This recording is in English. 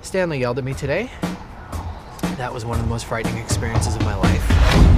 Stanley yelled at me today. That was one of the most frightening experiences of my life.